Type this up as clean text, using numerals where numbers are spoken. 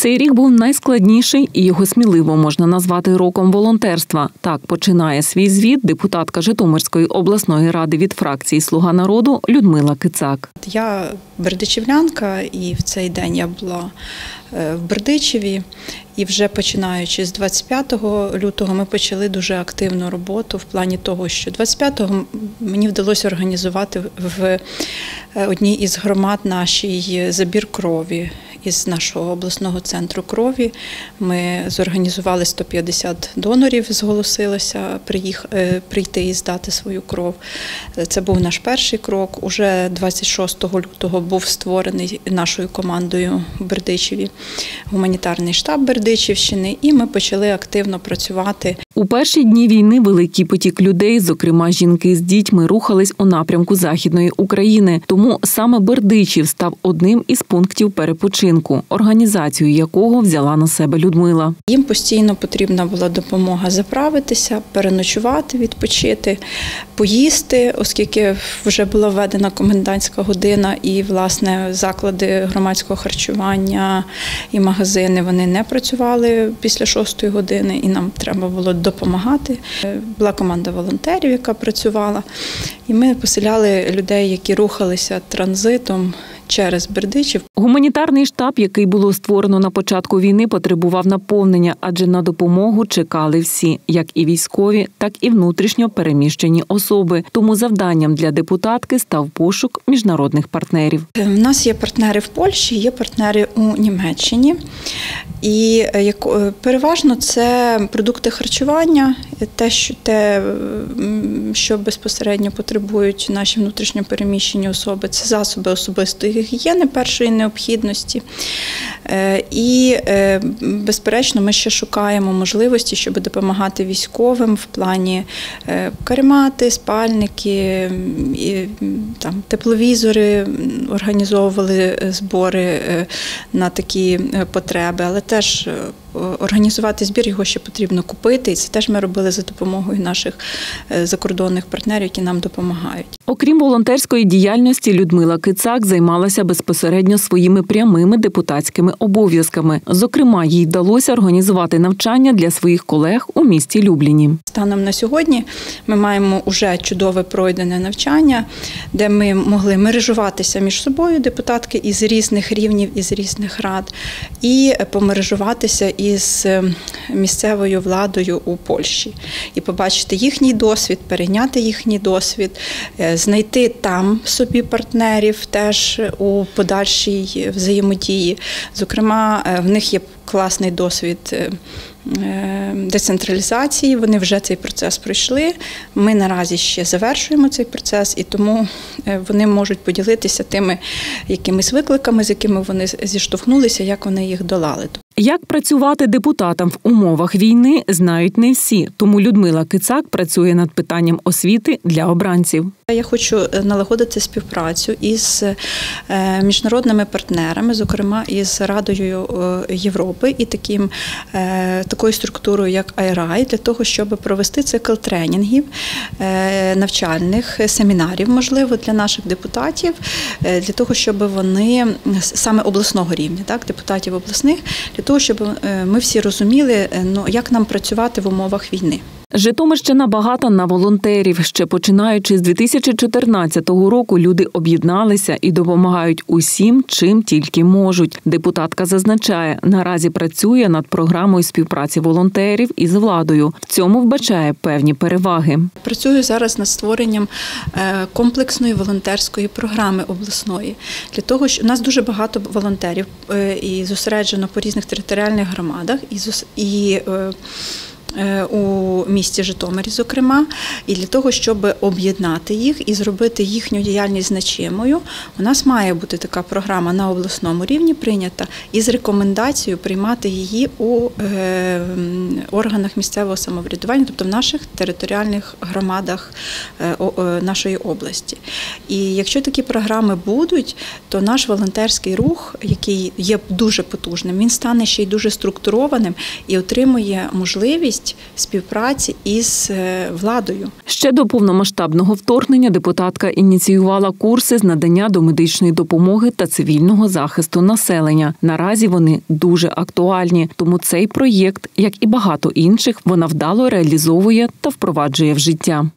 Цей рік був найскладніший і його сміливо можна назвати роком волонтерства. Так починає свій звіт депутатка Житомирської обласної ради від фракції «Слуга народу» Людмила Кицак. Я бердичівлянка, і в цей день я була в Бердичеві. І вже починаючи з 25 лютого ми почали дуже активну роботу в плані того, що 25-го мені вдалося організувати в одній із громад нашій забір крові. Із нашого обласного центру крові ми зорганізували 150 донорів, зголосилося прийти і здати свою кров. Це був наш перший крок. Уже 26 лютого був створений нашою командою в Бердичеві гуманітарний штаб Бердичівщини, і ми почали активно працювати. У перші дні війни великий потік людей, зокрема жінки з дітьми, рухались у напрямку Західної України. Тому саме Бердичів став одним із пунктів перепочинку, організацію якого взяла на себе Людмила. Їм постійно потрібна була допомога заправитися, переночувати, відпочити, поїсти, оскільки вже була введена комендантська година і, власне, заклади громадського харчування і магазини, вони не працювали після 6-ї години, і нам треба було допомагати. Була команда волонтерів, яка працювала, і ми поселяли людей, які рухалися транзитом через Бердичів. Гуманітарний штаб, який було створено на початку війни, потребував наповнення, адже на допомогу чекали всі, як і військові, так і внутрішньо переміщені особи. Тому завданням для депутатки став пошук міжнародних партнерів. У нас є партнери в Польщі, є партнери у Німеччині. І переважно це продукти харчування, те, що безпосередньо потребують наші внутрішньо переміщені особи. Це засоби особистої гігієни першої необхідності. І, безперечно, ми ще шукаємо можливості, щоб допомагати військовим в плані каремати, спальники, тепловізори, організовували збори на такі потреби, але теж організувати збір його ще потрібно купити, і це теж ми робили за допомогою наших закордонних партнерів, які нам допомагають. Окрім волонтерської діяльності, Людмила Кицак займалася безпосередньо своїми прямими депутатськими обов'язками. Зокрема, їй вдалося організувати навчання для своїх колег у місті Любліні. Станом на сьогодні ми маємо уже чудове пройдене навчання, де ми могли мережуватися між собою, депутатки із різних рівнів, із різних рад, і помережуватися із місцевою владою у Польщі. І побачити їхній досвід, перейняти їхній досвід, знайти там собі партнерів теж у подальшій взаємодії. Зокрема, в них є класний досвід децентралізації, вони вже цей процес пройшли. Ми наразі ще завершуємо цей процес, і тому вони можуть поділитися тими якимись викликами, з якими вони зіштовхнулися, як вони їх долали. Як працювати депутатам в умовах війни, знають не всі. Тому Людмила Кицак працює над питанням освіти для обранців. Я хочу налагодити співпрацю із міжнародними партнерами, зокрема із Радою Європи і такою структурою, як IRI, для того, щоб провести цикл тренінгів, навчальних семінарів, можливо, для наших депутатів, для того, щоб вони, саме обласного рівня, депутатів обласних, для того, щоб ми всі розуміли, як нам працювати в умовах війни. Житомирщина багата на волонтерів. Ще починаючи з 2014 року люди об'єдналися і допомагають усім, чим тільки можуть. Депутатка зазначає, наразі працює над програмою співпраці волонтерів із владою. В цьому вбачає певні переваги. Працюю зараз над створенням комплексної волонтерської програми обласної. Для того, що у нас дуже багато волонтерів і зосереджено по різних територіальних громадах і у місті Житомирі, зокрема, і для того, щоб об'єднати їх і зробити їхню діяльність значимою, у нас має бути така програма на обласному рівні прийнята із рекомендацією приймати її у органах місцевого самоврядування, тобто в наших територіальних громадах нашої області. І якщо такі програми будуть, то наш волонтерський рух, який є дуже потужним, він стане ще й дуже структурованим і отримує можливість необхідність співпраці із владою. Ще до повномасштабного вторгнення депутатка ініціювала курси з надання домедичної допомоги та цивільного захисту населення. Наразі вони дуже актуальні, тому цей проєкт, як і багато інших, вона вдало реалізовує та впроваджує в життя.